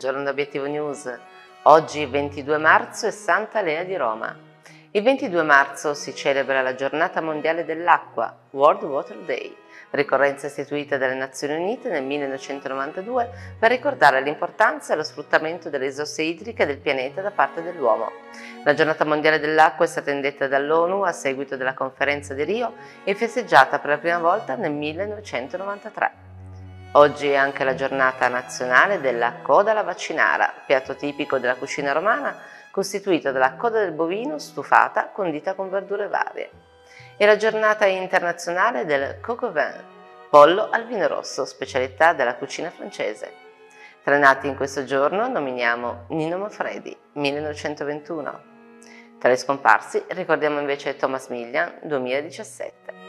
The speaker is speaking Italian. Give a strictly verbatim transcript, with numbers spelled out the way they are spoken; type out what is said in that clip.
buongiorno da Obiettivo News. Oggi ventidue marzo è Santa Elena di Roma. Il ventidue marzo si celebra la Giornata Mondiale dell'Acqua, World Water Day, ricorrenza istituita dalle Nazioni Unite nel millenovecentonovantadue per ricordare l'importanza e lo sfruttamento delle risorse idriche del pianeta da parte dell'uomo. La Giornata Mondiale dell'Acqua è stata indetta dall'ONU a seguito della conferenza di Rio e festeggiata per la prima volta nel millenovecentonovantatré. Oggi è anche la giornata nazionale della coda alla vaccinara, piatto tipico della cucina romana costituito dalla coda del bovino stufata condita con verdure varie. E la giornata internazionale del coq au vin, pollo al vino rosso, specialità della cucina francese. Tra i nati in questo giorno nominiamo Nino Manfredi, millenovecentoventuno. Tra i scomparsi ricordiamo invece Thomas Millian, duemiladiciassette.